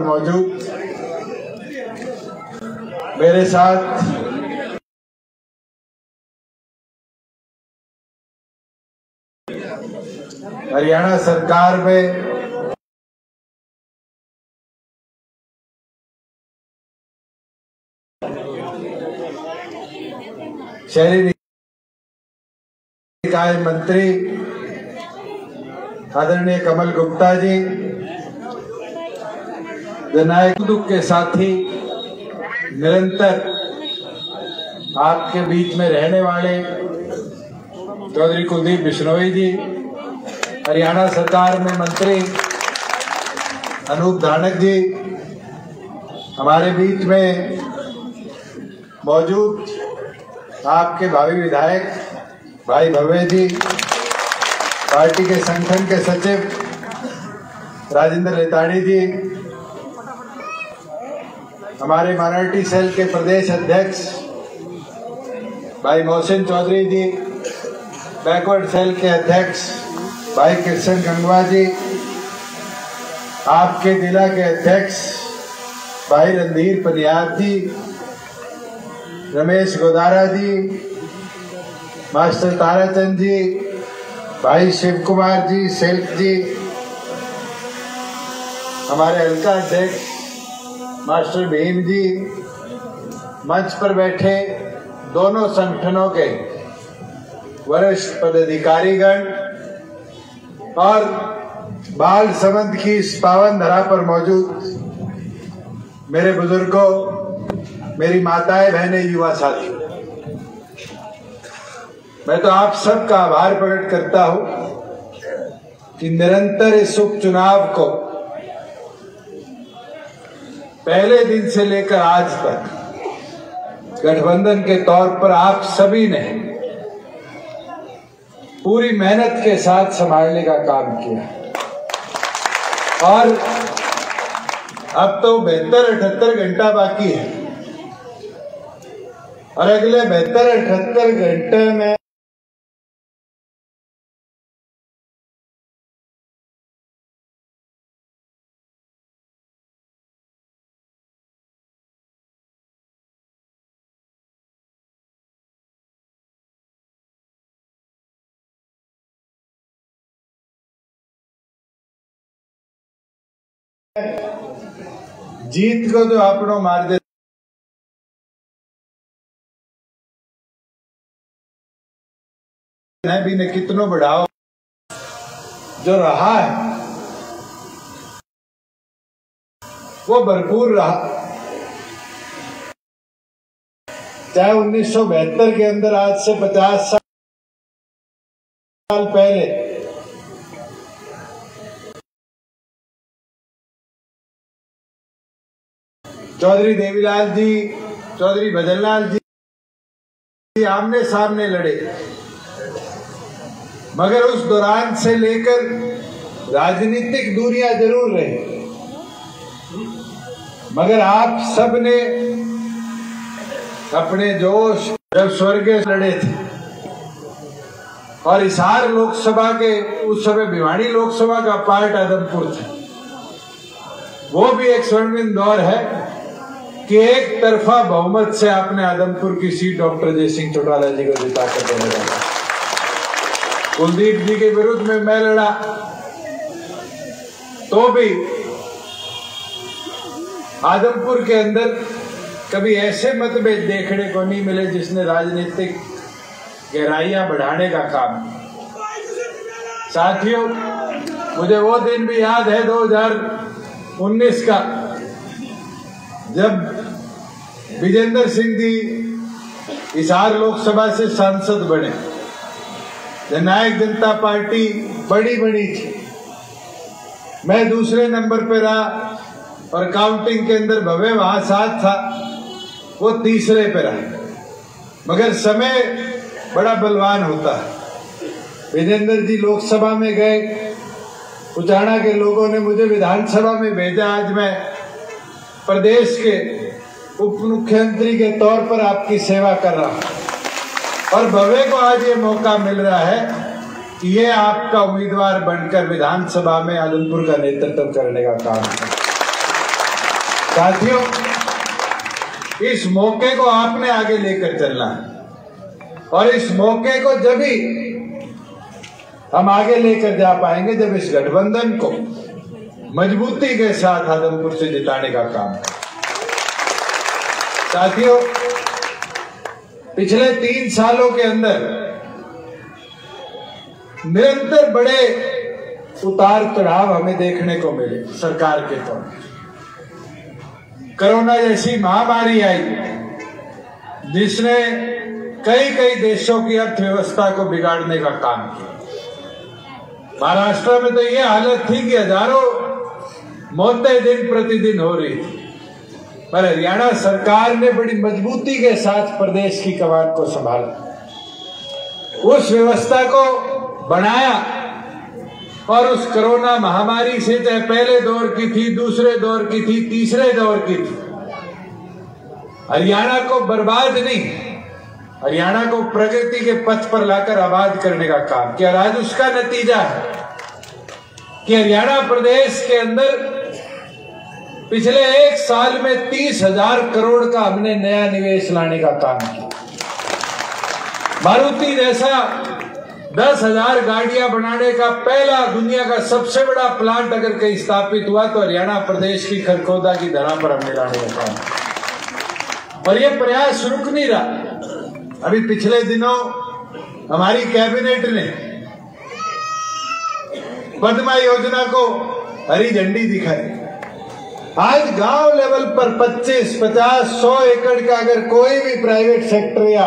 मौजूद मेरे साथ हरियाणा सरकार में शहरी निकाय मंत्री आदरणीय कमल गुप्ता जी, जननायक दुख के साथी, निरंतर आपके बीच में रहने वाले चौधरी कुलदीप बिश्नोई जी, हरियाणा सरकार में मंत्री अनूप धानक जी, हमारे बीच में मौजूद आपके भावी विधायक भाई भव्य जी, पार्टी के संगठन के सचिव राजेंद्र लेताड़ी जी, हमारे माइनॉरिटी सेल के प्रदेश अध्यक्ष भाई मोहसिन चौधरी जी, बैकवर्ड सेल के अध्यक्ष भाई कृष्ण गंगवा जी, आपके जिला के अध्यक्ष भाई रणधीर पनियार जी, रमेश गोदारा जी, मास्टर ताराचंद जी, भाई शिव कुमार जी, सिल्क जी, हमारे हल्का अध्यक्ष मास्टर भीम जी, मंच पर बैठे दोनों संगठनों के वरिष्ठ पदाधिकारीगण और बाल संबंध की इस पावन धरा पर मौजूद मेरे बुजुर्गों, मेरी माताएं, बहनें, युवा साथी, मैं तो आप सबका आभार प्रकट करता हूं कि निरंतर इस उपचुनाव को पहले दिन से लेकर आज तक गठबंधन के तौर पर आप सभी ने पूरी मेहनत के साथ संभालने का काम किया और अब तो 72-78 घंटा बाकी है और अगले 72-78 घंटे में जीत को तो आपनो मार दे भी ने कितनो बढ़ाओ, जो रहा है वो भरपूर रहा। चाहे 1972 के अंदर आज से 50 साल पहले चौधरी देवीलाल जी, चौधरी भजनलाल जी आमने सामने लड़े, मगर उस दौरान से लेकर राजनीतिक दूरियां जरूर रही, मगर आप सब ने अपने जोश जब स्वर्गीय लड़े थे और हिसार लोकसभा के उस समय भिवानी लोकसभा का पार्ट आदमपुर था, वो भी एक स्वर्णिम दौर है कि एक तरफा बहुमत से आपने आदमपुर की सीट डॉक्टर जयसिंह चौटाला जी को जिता कर देने लगा। कुलदीप जी के विरुद्ध में मैं लड़ा तो भी आदमपुर के अंदर कभी ऐसे मतभेद देखने को नहीं मिले जिसने राजनीतिक गहराइयां बढ़ाने का काम किया। साथियों, मुझे वो दिन भी याद है 2019 का, जब विजेंद्र सिंह जी हिसार लोकसभा से सांसद बने। जननायक जनता पार्टी बड़ी थी, मैं दूसरे नंबर पे रहा और काउंटिंग के अंदर भव्य वहां साथ था, वो तीसरे पे रहा, मगर समय बड़ा बलवान होता है। विजेंद्र जी लोकसभा में गए, उचाना के लोगों ने मुझे विधानसभा में भेजा। आज मैं प्रदेश के उप मुख्यमंत्री के तौर पर आपकी सेवा कर रहा हूं और भव्य को आज ये मौका मिल रहा है कि ये आपका उम्मीदवार बनकर विधानसभा में आदमपुर का नेतृत्व करने का काम है। साथियों, इस मौके को आपने आगे लेकर चलना है और इस मौके को जब ही हम आगे लेकर जा पाएंगे जब इस गठबंधन को मजबूती के साथ आदमपुर से जिताने का काम है। साथियों, पिछले 3 सालों के अंदर निरंतर बड़े उतार चढ़ाव हमें देखने को मिले। सरकार के तौर पर कोरोना जैसी महामारी आई जिसने कई देशों की अर्थव्यवस्था को बिगाड़ने का काम किया। महाराष्ट्र में तो ये हालत थी कि हजारों मौतें दिन प्रतिदिन हो रही थी, पर हरियाणा सरकार ने बड़ी मजबूती के साथ प्रदेश की कमान को संभाला, उस व्यवस्था को बनाया और उस कोरोना महामारी से चाहे पहले दौर की थी, दूसरे दौर की थी, तीसरे दौर की थी, हरियाणा को बर्बाद नहीं, हरियाणा को प्रगति के पथ पर लाकर आबाद करने का काम किया। आज उसका नतीजा है कि हरियाणा प्रदेश के अंदर पिछले 1 साल में 30,000 करोड़ का हमने नया निवेश लाने का काम किया। मारुति जैसा 10,000 गाड़ियां बनाने का पहला दुनिया का सबसे बड़ा प्लांट अगर कहीं स्थापित हुआ तो हरियाणा प्रदेश की खरखोदा की धरा पर हमने लाने का काम। और ये प्रयास रुक नहीं रहा। अभी पिछले दिनों हमारी कैबिनेट ने पद्मा योजना को हरी झंडी दिखाई। आज गांव लेवल पर 25, 50, 100 एकड़ का अगर कोई भी प्राइवेट सेक्टर या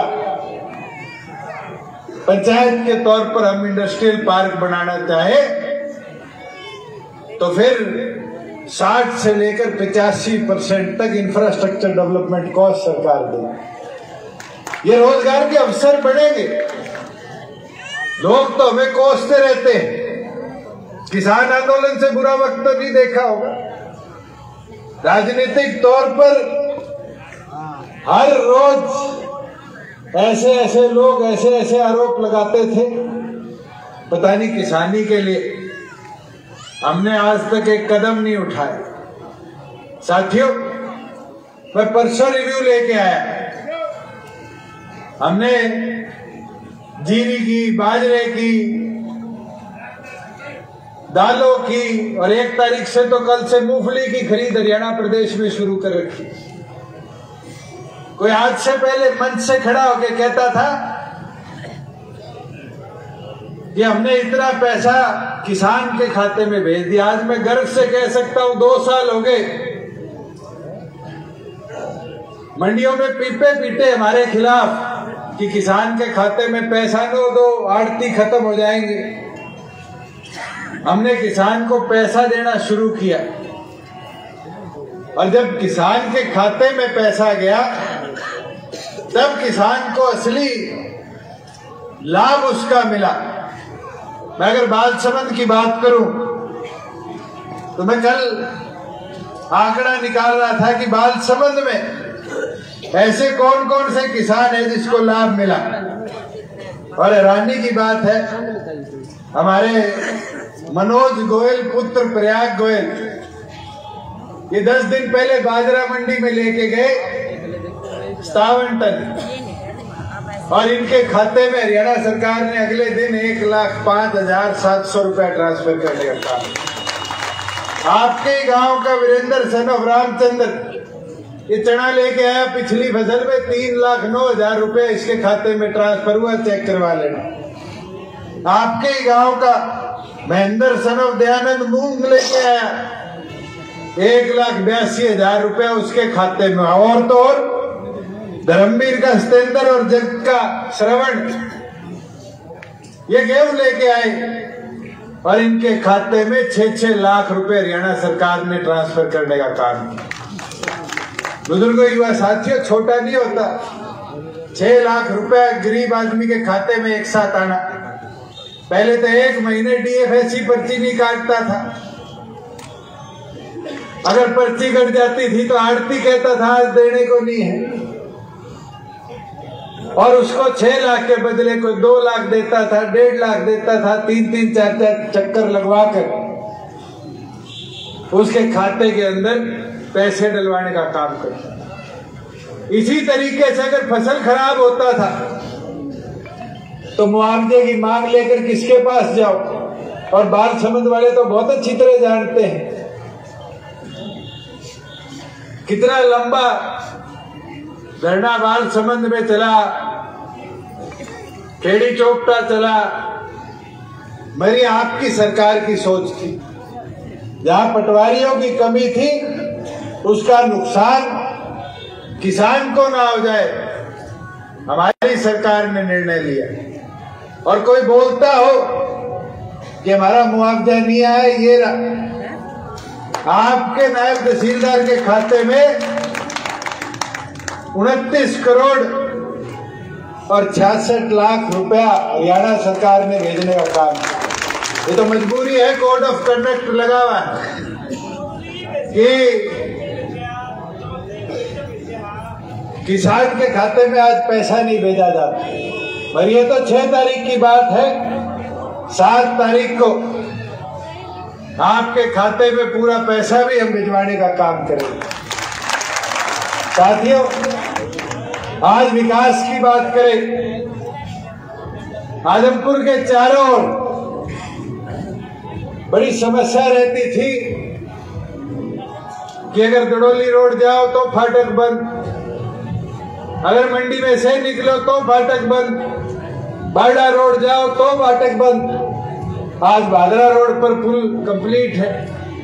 पंचायत के तौर पर हम इंडस्ट्रियल पार्क बनाना चाहे तो फिर 60 से लेकर 85% तक इंफ्रास्ट्रक्चर डेवलपमेंट कॉस्ट सरकार देगी। ये रोजगार के अवसर बढ़ेंगे। लोग तो हमें कोसते रहते हैं, किसान आंदोलन से बुरा वक्त तो नहीं देखा होगा। राजनीतिक तौर पर हर रोज ऐसे लोग ऐसे आरोप लगाते थे, पता नहीं किसानी के लिए हमने आज तक एक कदम नहीं उठाया। साथियों, मैं परसों रिव्यू लेके आया। हमने जीरी की, बाजरे की, दालों की और 1 तारीख से तो कल से मूंगफली की खरीद हरियाणा प्रदेश में शुरू कर रखी। कोई आज से पहले मंच से खड़ा होकर कहता था कि हमने इतना पैसा किसान के खाते में भेज दिया। आज मैं गर्व से कह सकता हूं 2 साल हो गए मंडियों में पीपे पीटे हमारे खिलाफ कि किसान के खाते में पैसा न दो, आड़ती खत्म हो जाएंगे। हमने किसान को पैसा देना शुरू किया और जब किसान के खाते में पैसा गया तब किसान को असली लाभ उसका मिला। मैं अगर बालसमंद की बात करूं तो मैं कल आंकड़ा निकाल रहा था कि बालसमंद में ऐसे कौन कौन से किसान हैं जिसको लाभ मिला। और हैरानी की बात है, हमारे मनोज गोयल पुत्र प्रयाग गोयल ये 10 दिन पहले बाजरा मंडी में लेके गए 57 टन और इनके खाते में हरियाणा सरकार ने अगले दिन 1,05,700 रुपया ट्रांसफर करने का काम। आपके गांव का वीरेंद्र सन ऑफ रामचंद्र ये चना लेके आया, पिछली फसल में 3,09,000 रुपए इसके खाते में ट्रांसफर हुआ, चेक करवा लेना। आपके गांव का महेंद्र सन ऑफ दयानंद मूंग लेके आया, 1,82,000 रुपया उसके खाते में। और तो और धर्मवीर का सतेंद्र और जग का श्रवण ये गेहूं लेके आए और इनके खाते में 6-6 लाख रुपए हरियाणा सरकार ने ट्रांसफर करने का काम किया। बुजुर्गों, युवा साथियों, छोटा नहीं होता। 6 लाख रुपए गरीब आदमी के खाते में एक साथ आना। पहले तो 1 महीने डीएफएससी पर्ची नहीं काटता था। अगर पर्ची कट जाती थी तो आड़ती कहता था आज देने को नहीं है, और उसको 6 लाख के बदले कोई 2 लाख देता था, 1.5 लाख देता था। 3-3, 4-4 चक्कर लगवा कर उसके खाते के अंदर पैसे डलवाने का काम करता था। इसी तरीके से अगर फसल खराब होता था तो मुआवजे की मांग लेकर किसके पास जाओ, और बालसमंद वाले तो बहुत अच्छी तरह जानते हैं कितना लंबा धरना बालसमंद में चला, खेड़ी चौपटा चला। मेरी आपकी सरकार की सोच थी, जहां पटवारियों की कमी थी उसका नुकसान किसान को ना हो जाए, हमारी सरकार ने निर्णय लिया। और कोई बोलता हो कि हमारा मुआवजा नहीं आया, ये आपके नायब तहसीलदार के खाते में 29 करोड़ और 66 लाख रुपया हरियाणा सरकार ने भेजने का काम किया। ये तो मजबूरी है, कोड ऑफ कंडक्ट लगा हुआ कि किसान के खाते में आज पैसा नहीं भेजा जाता। और ये तो 6 तारीख की बात है, 7 तारीख को आपके खाते में पूरा पैसा भी हम भिजवाने का काम करेंगे। साथियों, आज विकास की बात करें, आजमपुर के चारों ओर बड़ी समस्या रहती थी कि अगर दड़ोली रोड जाओ तो फाटक बंद, अगर मंडी में से निकलो तो फाटक बंद, बारडा रोड जाओ तो फाटक बंद। आज भादरा रोड पर पुल कंप्लीट है।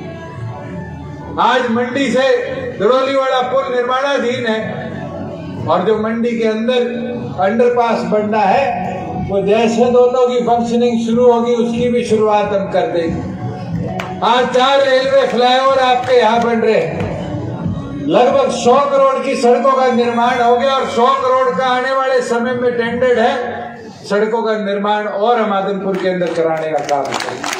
आज मंडी से दड़ोली वाला पुल निर्माणाधीन है, और जो मंडी के अंदर अंडरपास बनना है वो जैसे दोनों की फंक्शनिंग शुरू होगी उसकी भी शुरुआत हम कर देंगे। आज 4 रेलवे फ्लाईओवर आपके यहाँ बन रहे हैं, लगभग 100 करोड़ की सड़कों का निर्माण हो गया, और 100 करोड़ का आने वाले समय में टेंडर्ड है सड़कों का निर्माण और हम आदमपुर के अंदर कराने का काम करेंगे।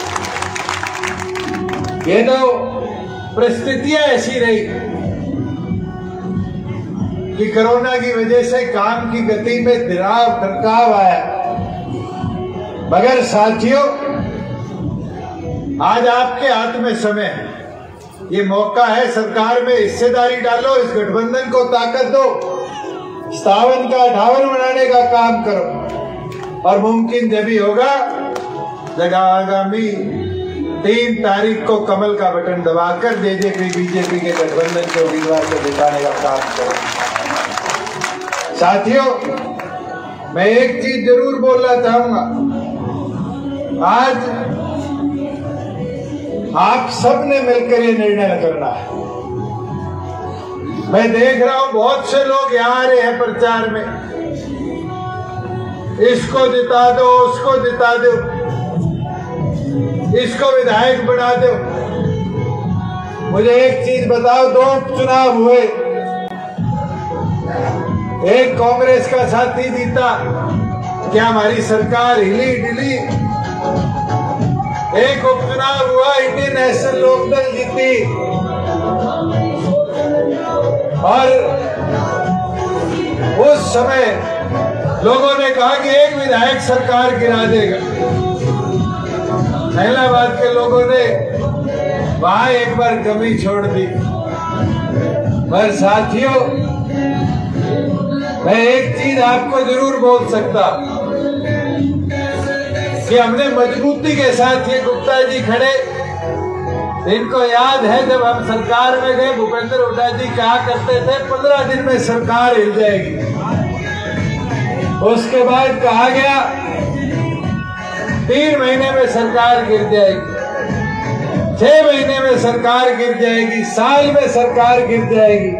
ये तो परिस्थितियां ऐसी रही कि कोरोना की वजह से काम की गति में दरकाव आया, मगर साथियों आज आपके हाथ में समय है, ये मौका है, सरकार में हिस्सेदारी डालो, इस गठबंधन को ताकत दो, 57 का 58 बनाने का काम करो, और मुमकिन जब ही होगा जब आगामी 3 तारीख को कमल का बटन दबाकर जेजेपी बीजेपी के गठबंधन के उम्मीदवार को जिताने का काम करो। साथियों, मैं एक चीज जरूर बोलना चाहूंगा, आज आप सब ने मिलकर ये निर्णय करना है। मैं देख रहा हूं बहुत से लोग यहाँ आ रहे हैं प्रचार में, इसको जिता दो, उसको जिता दो, इसको विधायक बना दो। मुझे एक चीज बताओ, 2 उपचुनाव हुए, एक कांग्रेस का साथी जीता, क्या हमारी सरकार हिली डिली? एक उपचुनाव हुआ, इंडियन नेशनल लोकदल जीती, और उस समय लोगों ने कहा कि एक विधायक सरकार गिरा देगा। इलाहाबाद के लोगों ने वहां एक बार कमी छोड़ दी। पर साथियों, मैं एक चीज आपको जरूर बोल सकता कि हमने मजबूती के साथ, ये गुप्ता जी खड़े, इनको याद है जब हम सरकार में गए, भूपेंद्र हुड्डा जी कहा करते थे 15 दिन में सरकार हिल जाएगी। उसके बाद कहा गया 3 महीने में सरकार गिर जाएगी, 6 महीने में सरकार गिर जाएगी, साल में सरकार गिर जाएगी।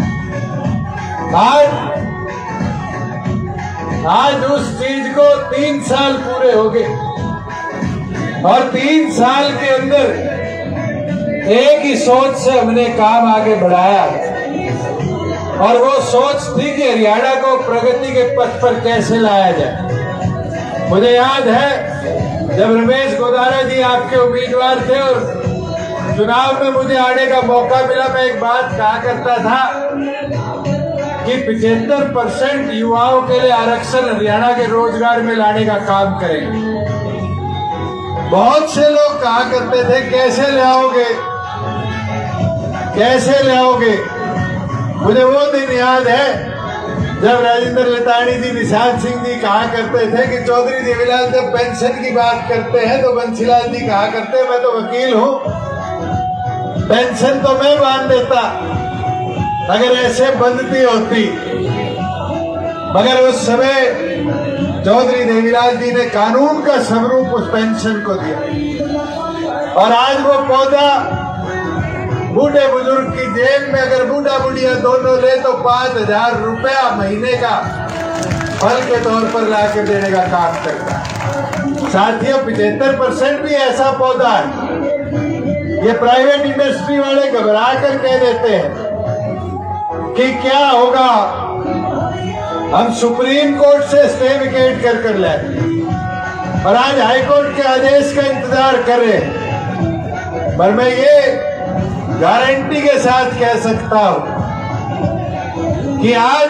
आज उस चीज को 3 साल पूरे हो गए, और 3 साल के अंदर एक ही सोच से हमने काम आगे बढ़ाया, और वो सोच थी कि हरियाणा को प्रगति के पथ पर कैसे लाया जाए। मुझे याद है जब रमेश गोदारा जी आपके उम्मीदवार थे और चुनाव में मुझे आने का मौका मिला, मैं एक बात कहा करता था कि 75% युवाओं के लिए आरक्षण हरियाणा के रोजगार में लाने का काम करेंगे। बहुत से लोग कहा करते थे कैसे ले आओगे, कैसे लाओगे? मुझे वो दिन याद है जब राजेंद्र लतानी जी, निशांत सिंह जी कहा करते थे कि चौधरी देवीलाल जब पेंशन की बात करते हैं तो बंसीलाल जी कहा करते हैं मैं तो वकील हूं, पेंशन तो मैं बांध देता अगर ऐसे बंधती होती। मगर उस समय चौधरी देवीलाल जी ने कानून का स्वरूप उस पेंशन को दिया और आज वो पौधा बूढ़े बुजुर्ग की जेब में अगर बूढ़ा बुढ़िया दोनों ले तो 5,000 रुपया महीने का फल के तौर पर ला के देने का काम करता है। साथियों 75% भी ऐसा पौधा है। ये प्राइवेट इंडस्ट्री वाले घबरा कर कह देते हैं कि क्या होगा, हम सुप्रीम कोर्ट से स्टे विकेट कर लाए और आज हाई कोर्ट के आदेश का इंतजार कर रहे हैं। पर मैं ये गारंटी के साथ कह सकता हूं कि आज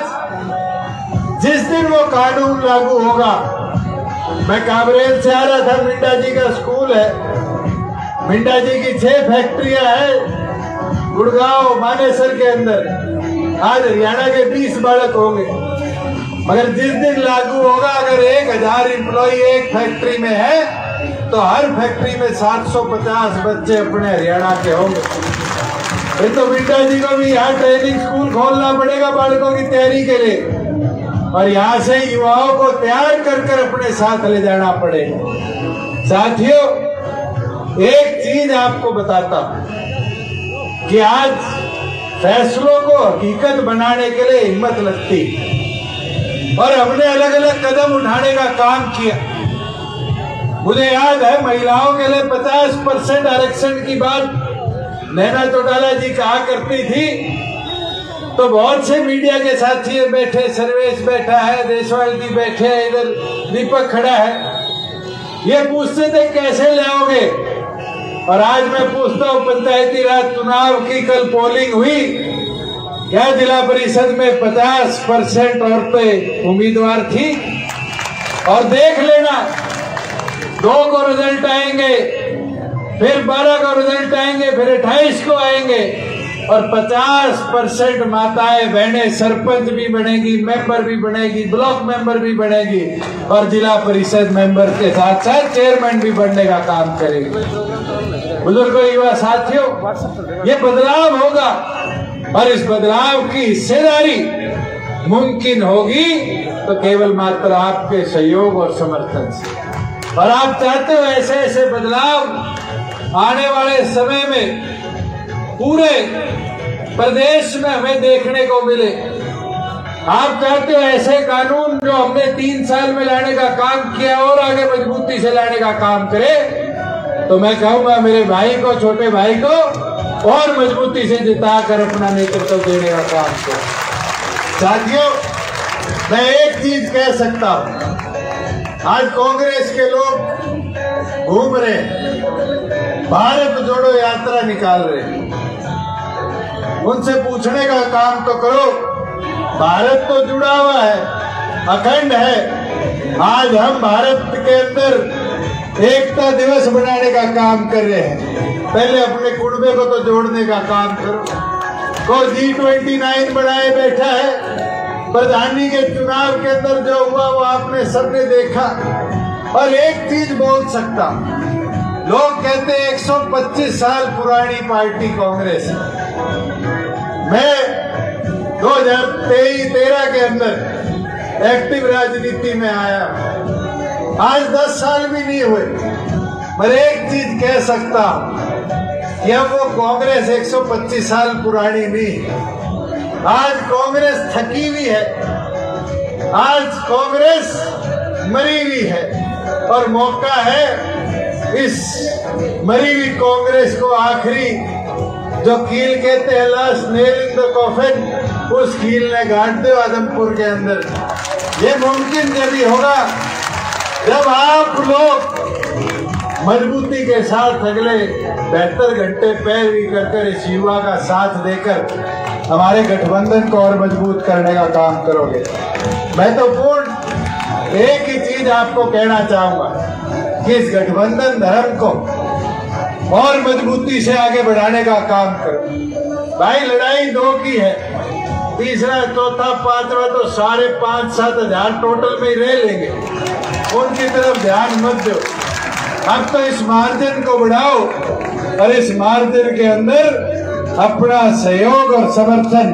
जिस दिन वो कानून लागू होगा, मैं काबरेल से आ रहा था, मिंडा जी का स्कूल है, मिंडा जी की 6 फैक्ट्रियां हैं गुड़गांव मानेसर के अंदर, आज हरियाणा के 20 बालक होंगे। मगर जिस दिन लागू होगा, अगर 1,000 एम्प्लॉय एक फैक्ट्री में है तो हर फैक्ट्री में 750 बच्चे अपने हरियाणा के होंगे। फिर तो मिंडा जी को भी यहाँ ट्रेनिंग स्कूल खोलना पड़ेगा बालकों की तैयारी के लिए और यहाँ से युवाओं को तैयार कर अपने साथ ले जाना पड़ेगा। साथियों, एक चीज आपको बताता हूं कि आज फैसलों को हकीकत बनाने के लिए हिम्मत लगती और हमने अलग अलग कदम उठाने का काम किया। मुझे याद है महिलाओं के लिए 50% आरक्षण की बात नैना चौटाला जी कहा करती थी तो बहुत से मीडिया के साथी बैठे, सर्वेश बैठा है, देशवाल जी बैठे हैं, इधर दीपक खड़ा है, ये पूछते थे कैसे लाओगे। और आज मैं पूछता हूँ, पंचायती राज चुनाव की कल पोलिंग हुई, क्या जिला परिषद में 50% औरतें उम्मीदवार थी? और देख लेना 2 को रिजल्ट आएंगे, फिर 12 का रिजल्ट आएंगे, फिर 28 को आएंगे और 50% माताएं बहनें सरपंच भी बनेगी, मेंबर भी बनेगी, ब्लॉक मेंबर भी बनेगी और जिला परिषद मेंबर के साथ साथ चेयरमैन भी बनने का काम करेगी। बुजुर्गों, युवा साथियों, ये बदलाव होगा और इस बदलाव की हिस्सेदारी मुमकिन होगी तो केवल मात्र आपके सहयोग और समर्थन से। और आप चाहते हो ऐसे ऐसे बदलाव आने वाले समय में पूरे प्रदेश में हमें देखने को मिले। आप चाहते हो ऐसे कानून जो हमने 3 साल में लाने का काम किया और आगे मजबूती से लाने का काम करे, तो मैं कहूंगा मेरे भाई को, छोटे भाई को और मजबूती से जिताकर अपना नेतृत्व देने का काम करो। साथियों, मैं एक चीज कह सकता हूं, आज कांग्रेस के लोग घूम रहे, भारत जोड़ो यात्रा निकाल रहे, उनसे पूछने का काम तो करो। भारत तो जुड़ा हुआ है, अखंड है। आज हम भारत के अंदर एकता दिवस बनाने का काम कर रहे हैं, पहले अपने कुनबे को तो जोड़ने का काम करो। कोई G29 बनाए बैठा है, प्रधानी के चुनाव के अंदर जो हुआ वो आपने सबने देखा। और एक चीज बोल सकता, लोग कहते हैं 125 साल पुरानी पार्टी कांग्रेस है। मैं 2013 के अंदर एक्टिव राजनीति में आया, आज 10 साल भी नहीं हुए। मैं एक चीज कह सकता हूं कि अब वो कांग्रेस 125 साल पुरानी नहीं, आज कांग्रेस थकी हुई है, आज कांग्रेस मरी हुई है और मौका है इस मरी हुई कांग्रेस को आखिरी जो कील कहते हैं, last nail in the coffin, उस कील ने गाड़ दो आदमपुर के अंदर। ये मुमकिन जब होगा जब आप लोग मजबूती के साथ अगले 72 घंटे पैरवी कर इस युवा का साथ देकर हमारे गठबंधन को और मजबूत करने का काम करोगे। मैं तो पूर्ण एक ही चीज आपको कहना चाहूंगा कि इस गठबंधन धर्म को और मजबूती से आगे बढ़ाने का काम करो। भाई लड़ाई दो की है, तीसरा चौथा पांचवा तो सारे 5-7 हजार टोटल में ही रह लेंगे, उनकी तरफ ध्यान मत दो। अब तो इस मार्जिन को बढ़ाओ और इस मार्जिन के अंदर अपना सहयोग और समर्थन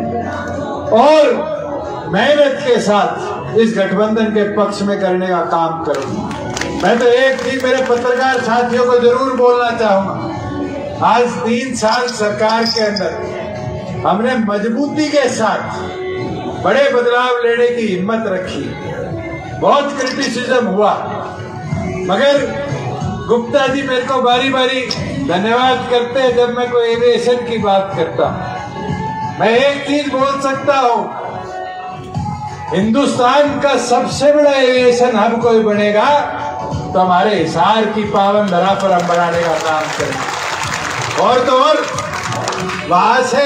और मेहनत के साथ इस गठबंधन के पक्ष में करने का काम करो। मैं तो एक चीज मेरे पत्रकार साथियों को जरूर बोलना चाहूंगा, आज 3 साल सरकार के अंदर हमने मजबूती के साथ बड़े बदलाव लेने की हिम्मत रखी। बहुत क्रिटिसिज्म हुआ, मगर गुप्ता जी मेरे को बारी बारी धन्यवाद करते हैं जब मैं कोई एविएशन की बात करता हूं। मैं एक चीज बोल सकता हूं, हिंदुस्तान का सबसे बड़ा एविएशन हब कोई बनेगा तो हमारे हिसार की पावन धरा पर हम बनाने का काम करेंगे। और तो और वहां से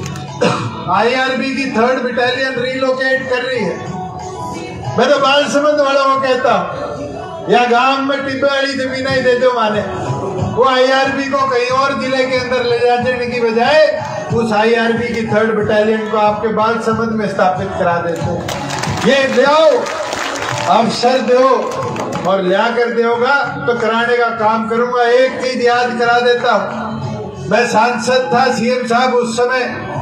आईआरबी की 3rd बटालियन रिलोकेट कर रही है। मैं तो बालसमंद वालों को कहता हूं, या गांव में टिब्बे वाली जमीन ही दे दो माने, वो आईआरबी को कहीं और जिले के अंदर ले जाने की बजाय उस आईआरबी की 3rd बटालियन को आपके बालसमंद में स्थापित करा देते। ये दो अवसर दो और लिया कर दोगा तो कराने का काम करूंगा। एक चीज याद करा देता हूं, मैं सांसद था, सीएम साहब उस समय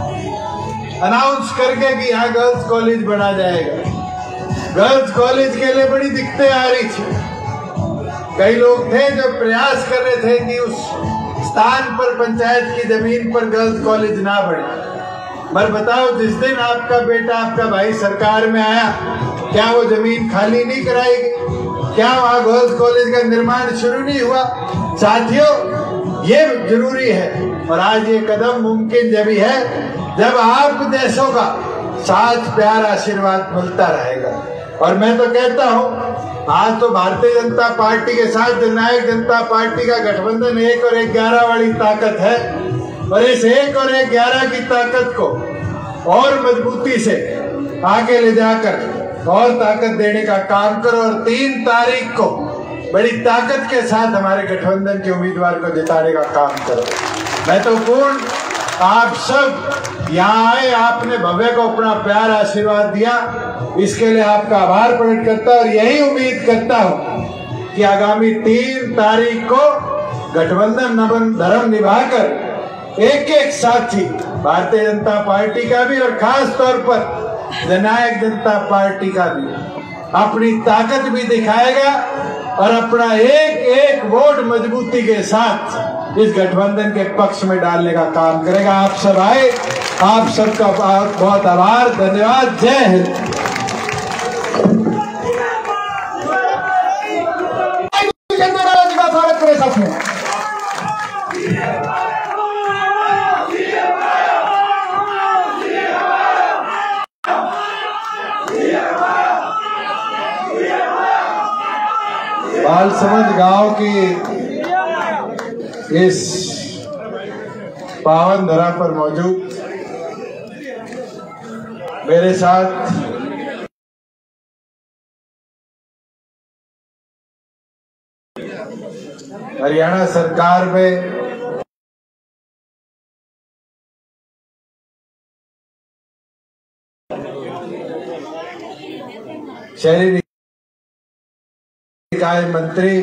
अनाउंस करके कि यहाँ गर्ल्स कॉलेज बना जाएगा। गर्ल्स कॉलेज के लिए बड़ी दिक्कतें आ रही थी। कई लोग थे जो प्रयास कर रहे थे कि उस स्थान पर पंचायत की जमीन पर गर्ल्स कॉलेज ना बने। पर बताओ, जिस दिन आपका बेटा आपका भाई सरकार में आया, क्या वो जमीन खाली नहीं कराएगी? क्या वहाँ गर्ल्स कॉलेज का निर्माण शुरू नहीं हुआ? साथियों, ये जरूरी है और आज ये कदम मुमकिन जब ही है जब आप देशों का साथ प्यार आशीर्वाद मिलता रहेगा। और मैं तो कहता हूँ, आज तो भारतीय जनता पार्टी के साथ जननायक जनता पार्टी का गठबंधन 1 और 11 वाली ताकत है और इस 1 और 11 की ताकत को और मजबूती से आगे ले जाकर और ताकत देने का काम करो और 3 तारीख को बड़ी ताकत के साथ हमारे गठबंधन के उम्मीदवार को जिताने का काम करो। मैं तो पूर्ण आप सब यहाँ आए, आपने भव्य को अपना प्यार आशीर्वाद दिया, इसके लिए आपका आभार प्रकट करता हूँ और यही उम्मीद करता हूँ कि आगामी 3 तारीख को गठबंधन धर्म निभाकर एक साथी भारतीय जनता पार्टी का भी और खास तौर पर जननायक जनता पार्टी का भी अपनी ताकत भी दिखाएगा और अपना एक वोट मजबूती के साथ इस गठबंधन के पक्ष में डालने का काम करेगा। आप सब आए, आप सबका बहुत बहुत आभार, धन्यवाद, जय हिंद। स्वागत करें साथियों। बालसमंद गांव की इस पावन धरा पर मौजूद मेरे साथ हरियाणा सरकार में शहरी निकाय मंत्री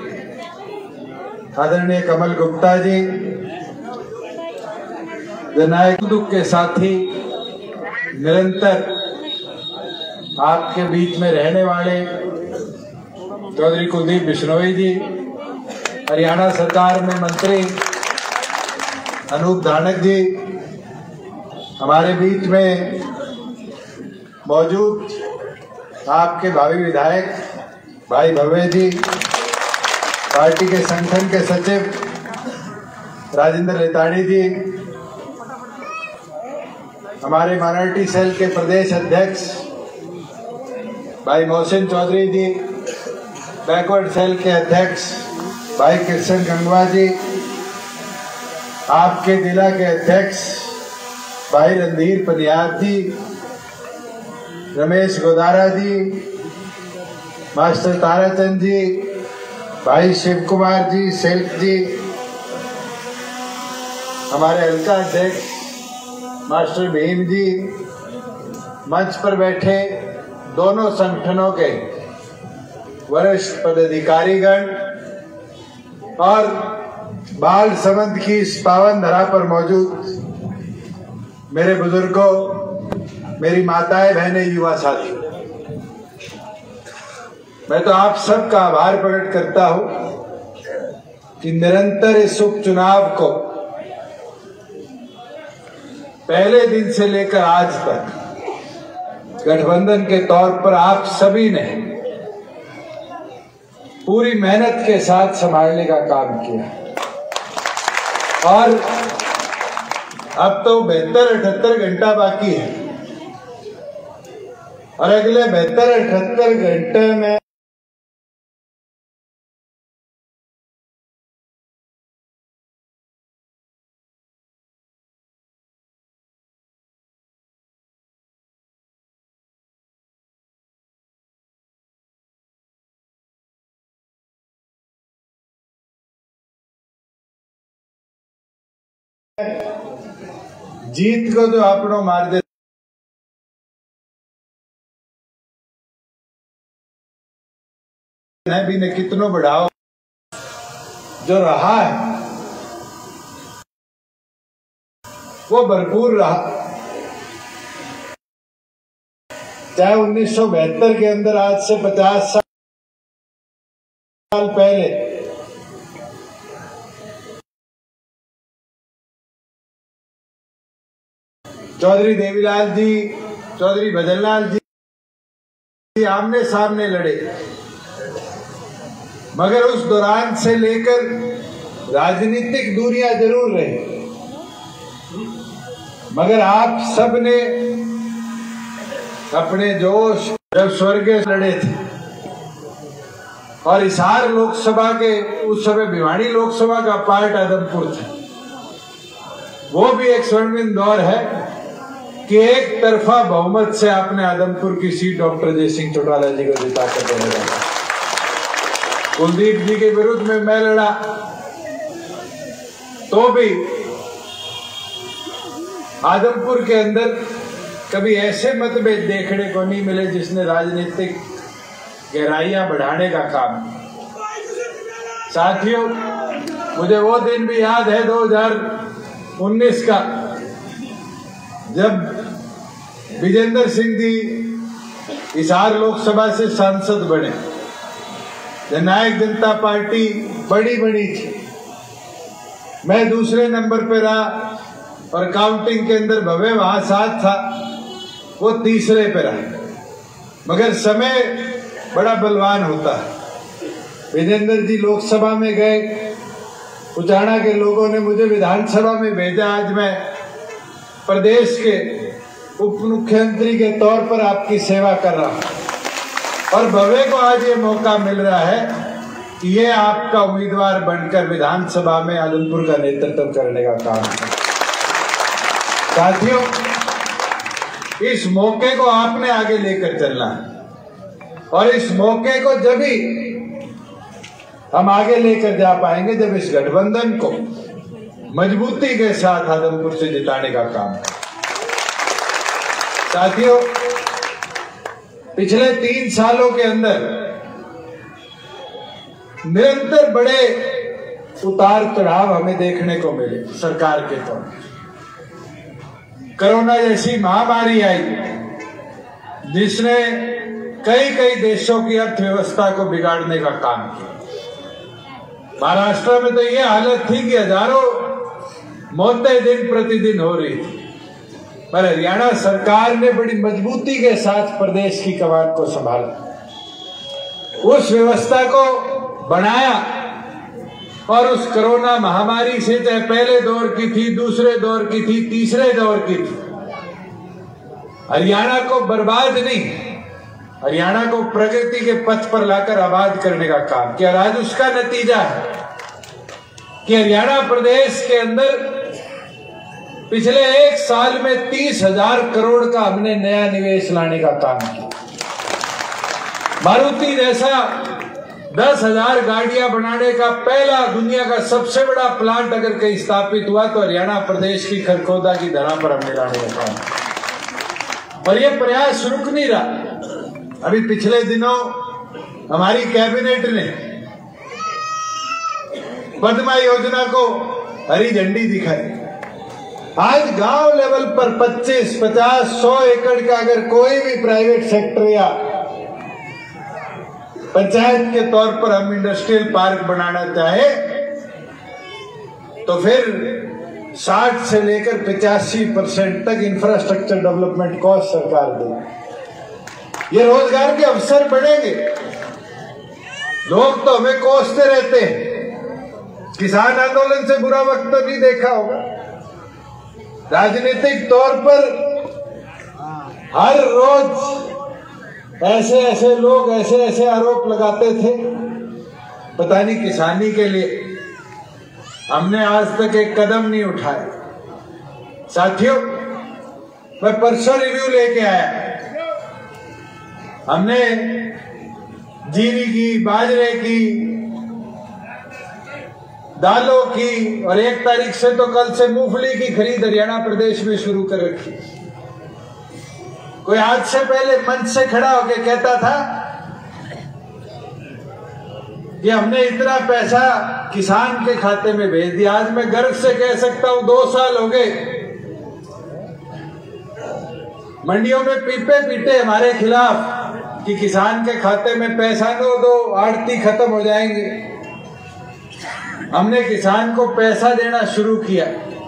आदरणीय कमल गुप्ता जी, जननायक दुख के साथी, निरंतर आपके बीच में रहने वाले चौधरी कुलदीप बिश्नोई जी, हरियाणा सरकार में मंत्री अनूप धानक जी, हमारे बीच में मौजूद आपके भावी विधायक भाई भव्य जी, पार्टी के संगठन के सचिव राजेंद्र लेताड़ी जी, हमारे माइनॉरिटी सेल के प्रदेश अध्यक्ष भाई मोहसिन चौधरी जी, बैकवर्ड सेल के अध्यक्ष भाई कृष्ण गंगवा जी, आपके जिला के अध्यक्ष भाई रणधीर पनियार जी, रमेश गोदारा जी, मास्टर ताराचंद जी, भाई शिव कुमार जी, सिल्क जी, हमारे हल्का अध्यक्ष मास्टर भीम जी, मंच पर बैठे दोनों संगठनों के वरिष्ठ पदाधिकारीगण और बाल समंद की इस पावन धरा पर मौजूद मेरे बुजुर्गों, मेरी माताएं, बहनें, युवा साथी, मैं तो आप सबका आभार प्रकट करता हूं कि निरंतर इस उपचुनाव को पहले दिन से लेकर आज तक गठबंधन के तौर पर आप सभी ने पूरी मेहनत के साथ संभालने का काम किया और अब तो 72-78 घंटा बाकी है और अगले 72-78 घंटे में जीत को तो आपनो मार दे भी ने कितनो बढ़ाओ, जो रहा है वो भरपूर रहा। चाहे 1972 के अंदर आज से 50 साल पहले चौधरी देवीलाल जी, चौधरी भजनलाल जी आमने सामने लड़े, मगर उस दौरान से लेकर राजनीतिक दूरियां जरूर रही, मगर आप सब ने अपने जोश जब स्वर्गीय लड़े थे और हिसार लोकसभा के उस समय भिवाड़ी लोकसभा का पार्ट आदमपुर था, वो भी एक स्वर्णिम दौर है कि एक तरफा बहुमत से आपने आदमपुर की सीट डॉक्टर जयसिंह चौटाला जी को जिता कर देने लगा। कुलदीप जी के विरुद्ध में मैं लड़ा तो भी आदमपुर के अंदर कभी ऐसे मतभेद देखने को नहीं मिले जिसने राजनीतिक गहराइयां बढ़ाने का काम किया। साथियों, मुझे वो दिन भी याद है 2019 का, जब विजेंद्र सिंह जी हिसार लोकसभा से सांसद बने। जननायक जनता पार्टी बड़ी थी, मैं दूसरे नंबर पे रहा और काउंटिंग के अंदर भव्य वहां साथ था, वो तीसरे पे रहा, मगर समय बड़ा बलवान होता है। विजेंद्र जी लोकसभा में गए, उचाना के लोगों ने मुझे विधानसभा में भेजा। आज मैं प्रदेश के उप मुख्यमंत्री के तौर पर आपकी सेवा कर रहा हूं और भव्य को आज ये मौका मिल रहा है कि ये आपका उम्मीदवार बनकर विधानसभा में आदमपुर का नेतृत्व करने का काम है। साथियों, इस मौके को आपने आगे लेकर चलना है और इस मौके को जब ही हम आगे लेकर जा पाएंगे जब इस गठबंधन को मजबूती के साथ आदमपुर से जिताने का काम है। साथियों, पिछले 3 सालों के अंदर निरंतर बड़े उतार चढ़ाव हमें देखने को मिले। सरकार के तौर पर कोरोना जैसी महामारी आई जिसने कई देशों की अर्थव्यवस्था को बिगाड़ने का काम किया। महाराष्ट्र में तो ये हालत थी कि हजारों मौतें दिन प्रतिदिन हो रही थी, पर हरियाणा सरकार ने बड़ी मजबूती के साथ प्रदेश की कमान को संभाला, उस व्यवस्था को बनाया और उस कोरोना महामारी से चाहे पहले दौर की थी, दूसरे दौर की थी, तीसरे दौर की थी, हरियाणा को बर्बाद नहीं, हरियाणा को प्रगति के पथ पर लाकर आबाद करने का काम किया। आज उसका नतीजा है कि हरियाणा प्रदेश के अंदर पिछले 1 साल में 30,000 करोड़ का हमने नया निवेश लाने का काम किया। मारुति जैसा 10,000 गाड़ियां बनाने का पहला दुनिया का सबसे बड़ा प्लांट अगर कहीं स्थापित हुआ तो हरियाणा प्रदेश की खरखोदा की धरा पर हमने लाने का काम। और ये प्रयास रुक नहीं रहा। अभी पिछले दिनों हमारी कैबिनेट ने पद्मा योजना को हरी झंडी दिखाई। आज गांव लेवल पर 25, 50, 100 एकड़ का अगर कोई भी प्राइवेट सेक्टर या पंचायत के तौर पर हम इंडस्ट्रियल पार्क बनाना चाहे तो फिर 60 से लेकर 85% तक इंफ्रास्ट्रक्चर डेवलपमेंट कॉस्ट सरकार देगी। ये रोजगार के अवसर बढ़ेंगे। लोग तो हमें कोसते रहते हैं, किसान आंदोलन से बुरा वक्त तो नहीं देखा होगा। राजनीतिक तौर पर हर रोज ऐसे लोग ऐसे आरोप लगाते थे, पता नहीं किसानी के लिए हमने आज तक एक कदम नहीं उठाया। साथियों, मैं परसों रिव्यू लेके आया। हमने जीरी की, बाजरे की, दालों की और 1 तारीख से तो कल से मूंगफली की खरीद हरियाणा प्रदेश में शुरू कर रखी। कोई आज से पहले मंच से खड़ा होकर कहता था कि हमने इतना पैसा किसान के खाते में भेज दिया। आज मैं गर्व से कह सकता हूं 2 साल हो गए मंडियों में पीपे पीटे हमारे खिलाफ कि किसान के खाते में पैसा न दो, आड़ती खत्म हो जाएंगे। हमने किसान को पैसा देना शुरू किया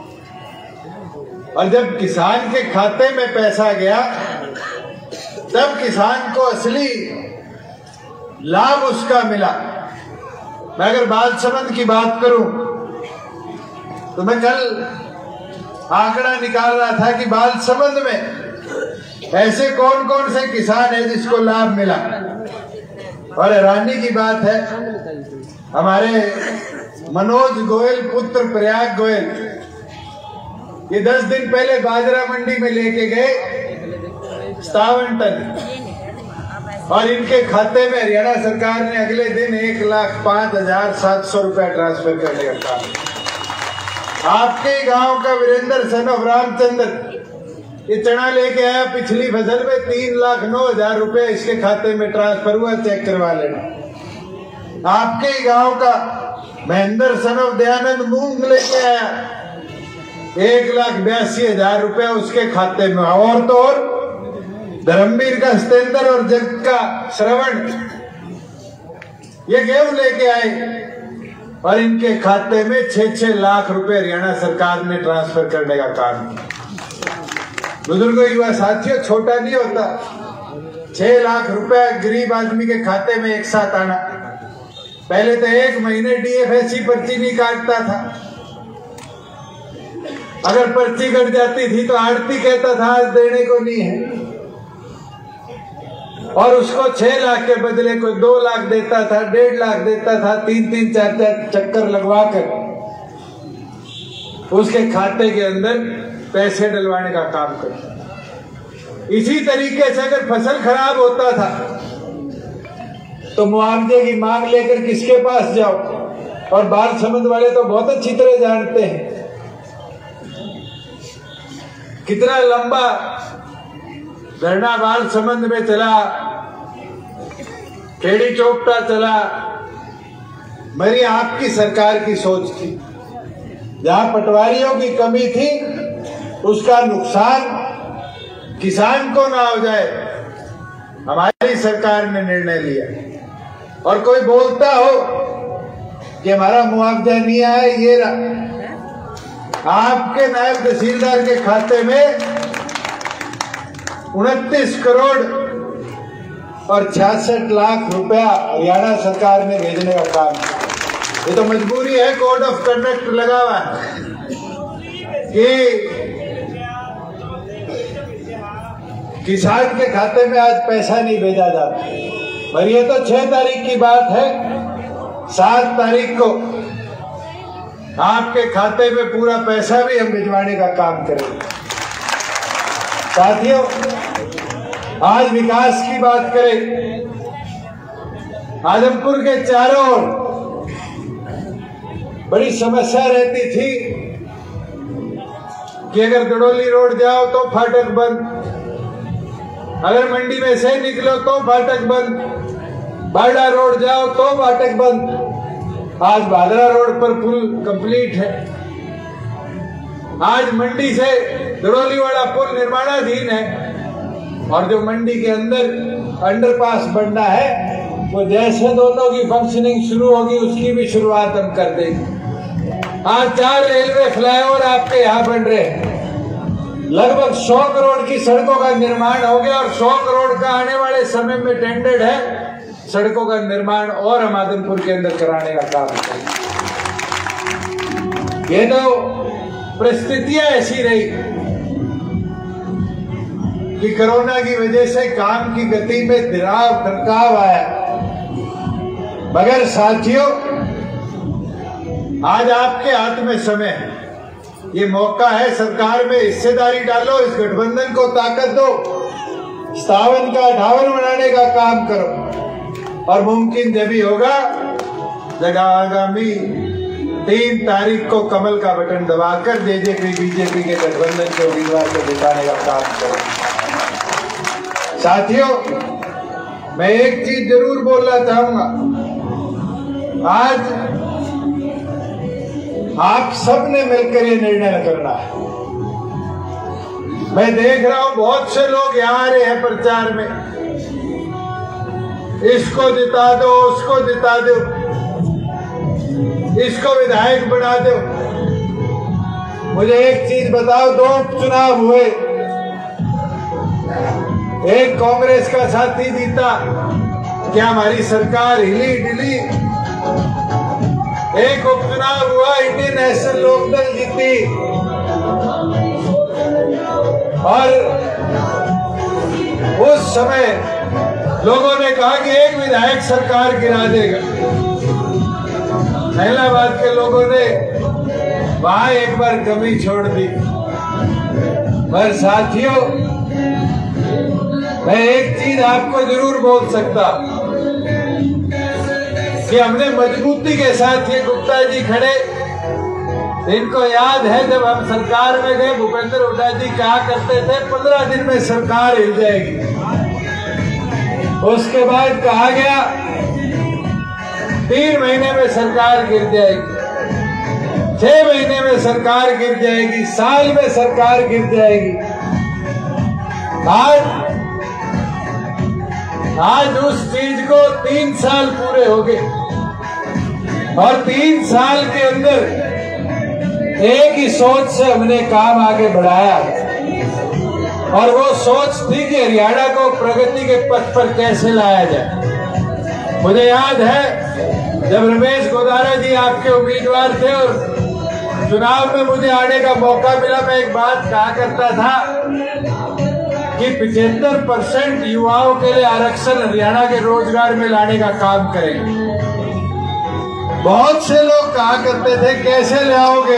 और जब किसान के खाते में पैसा गया तब किसान को असली लाभ उसका मिला। मैं अगर बालसमंद की बात करूं तो मैं कल आंकड़ा निकाल रहा था कि बालसमंद में ऐसे कौन कौन से किसान है जिसको लाभ मिला। और हैरानी की बात है, हमारे मनोज गोयल पुत्र प्रयाग गोयल ये 10 दिन पहले बाजरा मंडी में लेके गए 57 टन और इनके खाते में हरियाणा सरकार ने अगले दिन 1,05,700 रुपया ट्रांसफर करने का काम। आपके गांव का वीरेंद्र सन ऑफ रामचंद्र ये चना लेके आया, पिछली फसल में 3,09,000 रुपये इसके खाते में ट्रांसफर हुआ, चेक करवा लेना। आपके गांव का महेंद्र सन ऑफ दयानंद मूंग लेके आया, 1,82,000 रुपया उसके खाते में। और तो और धर्मवीर का सतेंद्र और जग का श्रवण ये गेहूं लेके आए और इनके खाते में 6-6 लाख रुपए हरियाणा सरकार ने ट्रांसफर करने का काम किया। बुजुर्गों, युवा साथियों, छोटा नहीं होता 6 लाख रुपया गरीब आदमी के खाते में एक साथ आना। पहले तो 1 महीने डीएफएससी पर्ची नहीं काटता था। अगर पर्ची कट जाती थी तो आड़ती कहता था आज देने को नहीं है, और उसको 6 लाख के बदले कोई 2 लाख देता था, 1.5 लाख देता था, 3-3, 4-4 चक्कर लगवा कर उसके खाते के अंदर पैसे डलवाने का काम करता। इसी तरीके से अगर फसल खराब होता था तो मुआवजे की मांग लेकर किसके पास जाओ, और बालसमंद वाले तो बहुत अच्छी तरह जानते हैं कितना लंबा धरना बालसमंद में चला, खेड़ी चौपटा चला। मेरी आपकी सरकार की सोच थी, जहां पटवारियों की कमी थी उसका नुकसान किसान को ना हो जाए, हमारी सरकार ने निर्णय लिया। और कोई बोलता हो कि हमारा मुआवजा नहीं आया, ये आपके नायब तहसीलदार के खाते में 29 करोड़ और 66 लाख रुपया हरियाणा सरकार ने भेजने का काम किया। ये तो मजबूरी है, कोड ऑफ कंडक्ट लगा हुआ कि किसान के खाते में आज पैसा नहीं भेजा जाता। और ये तो 6 तारीख की बात है, 7 तारीख को आपके खाते में पूरा पैसा भी हम भिजवाने का काम करेंगे। साथियों, आज विकास की बात करें आदमपुर के चारों ओर बड़ी समस्या रहती थी कि अगर दड़ोली रोड जाओ तो फाटक बंद, अगर मंडी में से निकलो तो फाटक बंद, बारडा रोड जाओ तो फाटक बंद। आज भादरा रोड पर पुल कंप्लीट है। आज मंडी से दड़ोली वाला पुल निर्माणाधीन है और जो मंडी के अंदर अंडरपास बनना है वो जैसे दोनों की फंक्शनिंग शुरू होगी उसकी भी शुरुआत हम कर देंगे। आज 4 रेलवे फ्लाईओवर आपके यहाँ बन रहे हैं। लगभग 100 करोड़ की सड़कों का निर्माण हो गया और 100 करोड़ का आने वाले समय में टेंडर्ड है सड़कों का निर्माण और हम आदमपुर के अंदर कराने का काम करेंगे। ये तो परिस्थितियां ऐसी रही कि कोरोना की वजह से काम की गति में दरकाव आया, मगर साथियों आज आपके हाथ में समय है। ये मौका है, सरकार में हिस्सेदारी डालो, इस गठबंधन को ताकत दो, 57 का 58 बनाने का काम करो और मुमकिन जब भी होगा जब आगामी 3 तारीख को कमल का बटन दबाकर जेजेपी बीजेपी के गठबंधन के उम्मीदवार को जिताने का काम करो। साथियों, मैं एक चीज जरूर बोलना चाहूंगा, आज आप सब ने मिलकर ये निर्णय करना है। मैं देख रहा हूं बहुत से लोग यहाँ आ रहे हैं प्रचार में, इसको जिता दो, उसको जिता दो, इसको विधायक बना दो। मुझे एक चीज बताओ, 2 उपचुनाव हुए, एक कांग्रेस का साथी जीता, क्या हमारी सरकार हिली डिली? एक उपचुनाव हुआ, इंडियन नेशनल लोकदल जीती और उस समय लोगों ने कहा कि एक विधायक सरकार गिरा देगा। इलाहाबाद के लोगों ने वहां एक बार कमी छोड़ दी। पर साथियों, मैं एक चीज आपको जरूर बोल सकता कि हमने मजबूती के साथ, ये गुप्ता जी खड़े, इनको याद है जब हम सरकार में गए, भूपेंद्र हुड्डा जी कहा करते थे 15 दिन में सरकार हिल जाएगी। उसके बाद कहा गया 3 महीने में सरकार गिर जाएगी, 6 महीने में सरकार गिर जाएगी, साल में सरकार गिर जाएगी। आज उस चीज को 3 साल पूरे हो गए और 3 साल के अंदर एक ही सोच से हमने काम आगे बढ़ाया और वो सोच थी कि हरियाणा को प्रगति के पथ पर कैसे लाया जाए। मुझे याद है जब रमेश गोदारा जी आपके उम्मीदवार थे और चुनाव में मुझे आने का मौका मिला, मैं एक बात कहा करता था कि 75% युवाओं के लिए आरक्षण हरियाणा के रोजगार में लाने का काम करेंगे। बहुत से लोग कहा करते थे कैसे ले आओगे,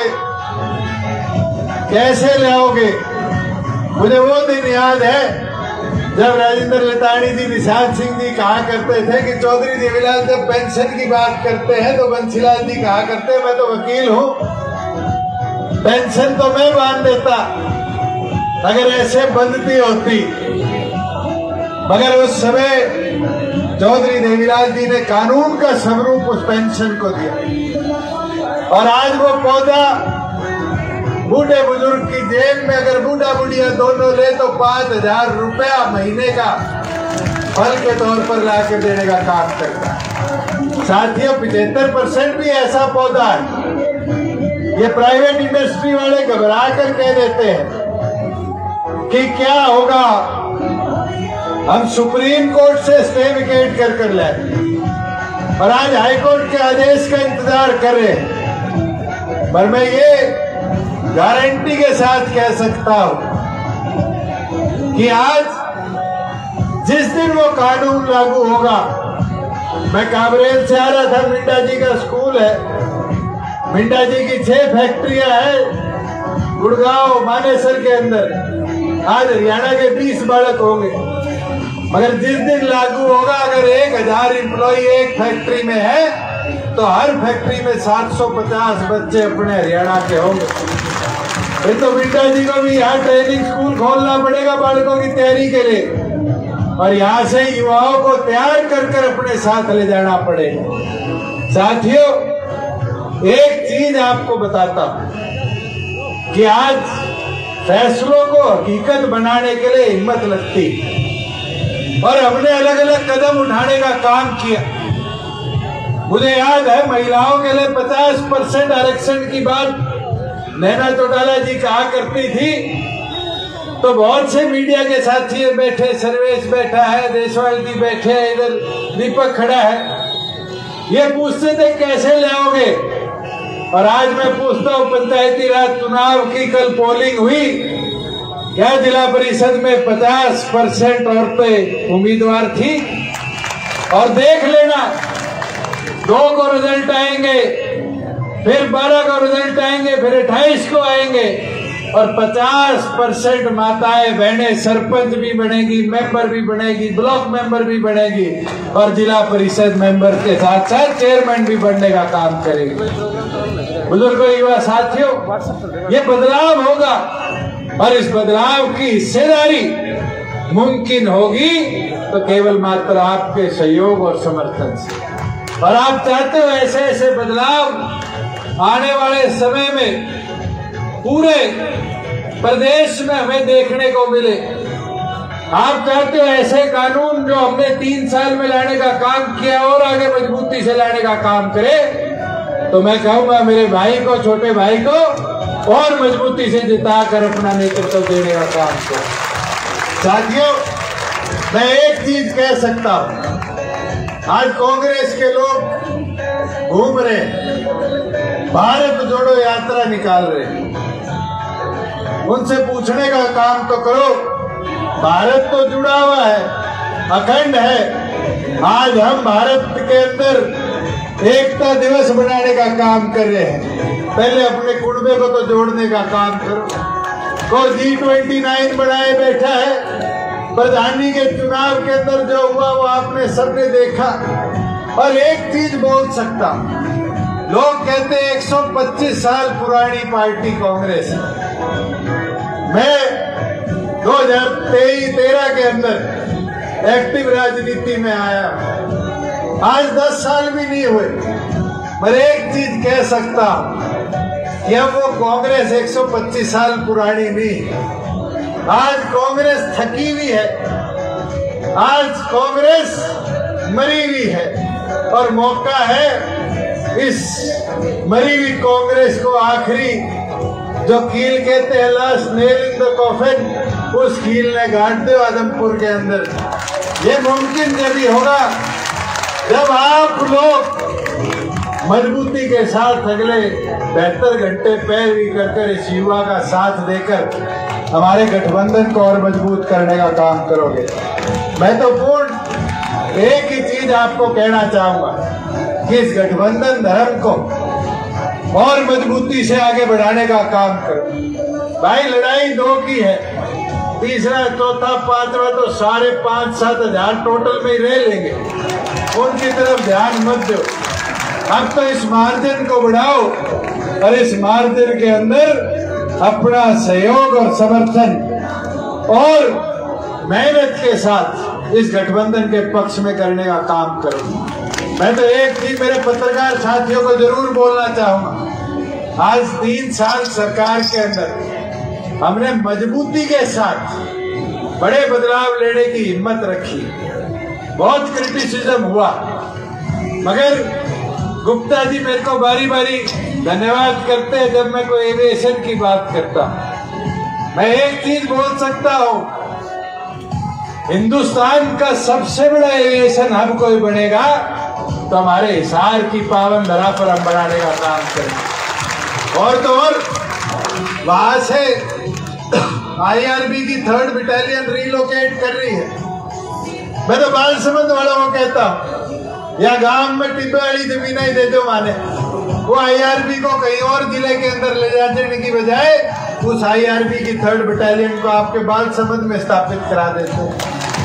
कैसे ले आओगे। मुझे वो दिन याद है जब राजेंद्र लतानी जी, निशांत सिंह जी कहा करते थे कि चौधरी देवीलाल जब पेंशन की बात करते हैं तो बंसीलाल जी कहा करते मैं तो वकील हूं, पेंशन तो मैं बांध देता अगर ऐसे बंधती होती। मगर उस समय चौधरी देवीलाल जी ने कानून का स्वरूप उस पेंशन को दिया और आज वो पौधा बूढ़े बुजुर्ग की जेब में, अगर बूढ़ा बुढ़िया दोनों ले तो 5,000 रुपया महीने का फल के तौर पर ला कर देने का काम करता है। साथियों, 75% भी ऐसा पौधा है। ये प्राइवेट इंडस्ट्री वाले घबरा कर कह देते हैं कि क्या होगा, हम सुप्रीम कोर्ट से स्टे विकेट कर लाए और आज हाई कोर्ट के आदेश का इंतजार कर रहे हैं। पर मैं ये गारंटी के साथ कह सकता हूं कि आज जिस दिन वो कानून लागू होगा, मैं काबरेल से आ रहा था, मिंडा जी का स्कूल है, मिंडा जी की 6 फैक्ट्रियां हैं गुड़गांव मानेसर के अंदर। आज हरियाणा के 20 बालक होंगे मगर जिस दिन लागू होगा, अगर 1000 एम्प्लॉय एक फैक्ट्री में है तो हर फैक्ट्री में 750 बच्चे अपने हरियाणा के होंगे। फिर तो बिड्डा जी को भी यहाँ ट्रेनिंग स्कूल खोलना पड़ेगा बालकों की तैयारी के लिए, और यहाँ से युवाओं को तैयार कर कर अपने साथ ले जाना पड़ेगा। साथियों, एक चीज आपको बताता हूं कि आज फैसलों को हकीकत बनाने के लिए हिम्मत लगती और हमने अलग अलग कदम उठाने का काम किया। मुझे याद है महिलाओं के लिए 50% आरक्षण की बात नैना चौटाला जी कहा करती थी, तो बहुत से मीडिया के साथी बैठे, सर्वेश बैठा है, देशवाल जी बैठे हैं, इधर दीपक खड़ा है, ये पूछते थे कैसे लाओगे। और आज मैं पूछता हूँ, पंचायती राज चुनाव की कल पोलिंग हुई, क्या जिला परिषद में 50% औरतें उम्मीदवार थी? और देख लेना, 2 को रिजल्ट आएंगे, फिर 12 को रिजल्ट आएंगे, फिर 28 को आएंगे, और 50% माताएं बहनें सरपंच भी बनेगी, मेंबर भी बनेगी, ब्लॉक मेंबर भी बनेगी, और जिला परिषद मेंबर के साथ साथ चेयरमैन भी बनने का काम करेगी। बुजुर्गों, युवा साथियों, ये बदलाव होगा, और इस बदलाव की हिस्सेदारी मुमकिन होगी तो केवल मात्र आपके सहयोग और समर्थन से। और आप चाहते हो ऐसे ऐसे बदलाव आने वाले समय में पूरे प्रदेश में हमें देखने को मिले। आप चाहते हो ऐसे कानून जो हमने 3 साल में लाने का काम किया और आगे मजबूती से लाने का काम करे, तो मैं कहूंगा मेरे भाई को, छोटे भाई को और मजबूती से जिताकर अपना नेतृत्व देने का काम करें। साथियों, मैं एक चीज कह सकता हूं, आज कांग्रेस के लोग घूम रहे हैं, भारत जोड़ो यात्रा निकाल रहे हैं, उनसे पूछने का काम तो करो। भारत तो जुड़ा हुआ है, अखंड है। आज हम भारत के अंदर एकता दिवस बनाने का काम कर रहे हैं, पहले अपने कुनबे को तो जोड़ने का काम करो। कोई G29 बनाए बैठा है, प्रधानी के चुनाव के अंदर जो हुआ वो आपने सबने देखा। और एक चीज बोल सकता हूं, लोग कहते हैं 125 साल पुरानी पार्टी कांग्रेस है। मैं 2013 के अंदर एक्टिव राजनीति में आया, आज 10 साल भी नहीं हुए, पर एक चीज कह सकता हूं कि अब वो कांग्रेस 125 साल पुरानी नहीं। आज कांग्रेस थकी हुई है, आज कांग्रेस मरी हुई है, और मौका है इस मरी हुई कांग्रेस को आखिरी जो कील कहते हैं, last nail in the coffin, उस कील ने गाड़ दो आदमपुर के अंदर। ये मुमकिन जब होगा जब आप लोग मजबूती के साथ अगले 72 घंटे पैरवी कर इस युवा का साथ देकर हमारे गठबंधन को और मजबूत करने का काम करोगे। मैं तो पूर्ण एक ही चीज आपको कहना चाहूंगा कि इस गठबंधन धर्म को और मजबूती से आगे बढ़ाने का काम करो। भाई, लड़ाई 2 की है, तीसरा, चौथा, 5वां तो सारे 5-7 हजार टोटल में ही रह लेंगे, उनकी तरफ ध्यान मत दो। अब तो इस मार्जिन को बढ़ाओ और इस मार्जिन के अंदर अपना सहयोग और समर्थन और मेहनत के साथ इस गठबंधन के पक्ष में करने का काम करो। मैं तो एक चीज मेरे पत्रकार साथियों को जरूर बोलना चाहूंगा, आज 3 साल सरकार के अंदर हमने मजबूती के साथ बड़े बदलाव लेने की हिम्मत रखी। बहुत क्रिटिसिज्म हुआ, मगर गुप्ता जी मेरे को बारी बारी धन्यवाद करते हैं जब मैं कोई एविएशन की बात करता हूं। मैं एक चीज बोल सकता हूं, हिंदुस्तान का सबसे बड़ा एविएशन हब कोई बनेगा तो हमारे हिसार की पावन धरा पर हम बनाने का काम करेंगे। और तो और वहां से IRB की 3rd बटालियन रिलोकेट कर रही है। मैं तो बालसमंद वालों को कहता हूं, या गांव में टिब्बे वाली जमीन ही दे दो माने, वो IRB को कहीं और जिले के अंदर ले जाने की बजाय उस IRB की 3rd बटालियन को आपके बालसमंद में स्थापित करा देते हैं।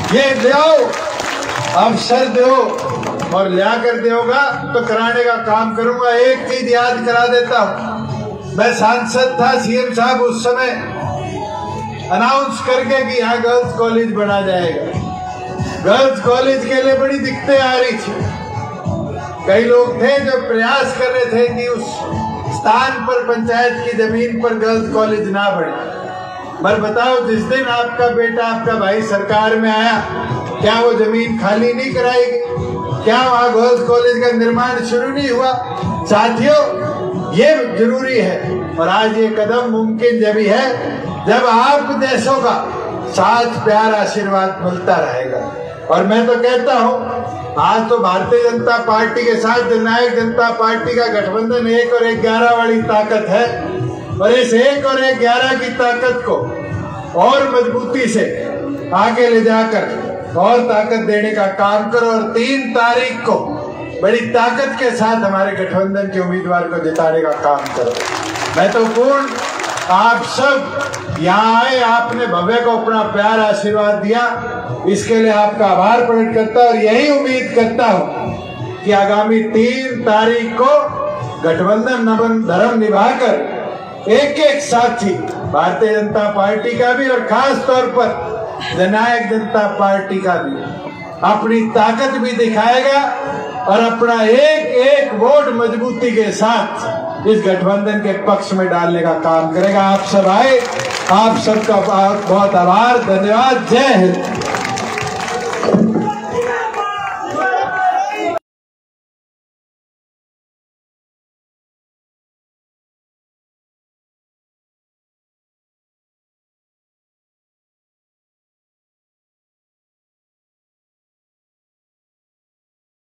ये दो अवसर दो और लिया कर दोगा तो कराने का काम करूंगा। एक चीज याद करा देता हूं, मैं सांसद था, सीएम साहब उस समय अनाउंस करके कि यहाँ गर्ल्स कॉलेज बना जाएगा। गर्ल्स कॉलेज के लिए बड़ी दिक्कतें आ रही थी। कई लोग थे जो प्रयास कर रहे थे कि उस स्थान पर पंचायत की जमीन पर गर्ल्स कॉलेज ना बने। पर बताओ, जिस दिन आपका बेटा, आपका भाई सरकार में आया, क्या वो जमीन खाली नहीं कराएगी? क्या वहाँ गर्ल्स कॉलेज का निर्माण शुरू नहीं हुआ? साथियों, ये जरूरी है और आज ये कदम मुमकिन जब ही है जब आप देशों का साथ, प्यार, आशीर्वाद मिलता रहेगा। और मैं तो कहता हूँ, आज तो भारतीय जनता पार्टी के साथ जननायक जनता पार्टी का गठबंधन 1 और 11 वाली ताकत है और इस 1 और 11 की ताकत को और मजबूती से आगे ले जाकर और ताकत देने का काम करो और 3 तारीख को बड़ी ताकत के साथ हमारे गठबंधन के उम्मीदवार को जिताने का काम करो। मैं तो पूर्ण आप सब यहाँ आए, आपने भव्य को अपना प्यार आशीर्वाद दिया, इसके लिए आपका आभार प्रकट करता और यही उम्मीद करता हूँ कि आगामी 3 तारीख को गठबंधन धर्म निभाकर एक साथी भारतीय जनता पार्टी का भी और खास तौर पर जननायक जनता पार्टी का भी अपनी ताकत भी दिखाएगा और अपना एक वोट मजबूती के साथ इस गठबंधन के पक्ष में डालने का काम करेगा। आप सब आए, आप सबका बहुत बहुत आभार, धन्यवाद। जय हिंद।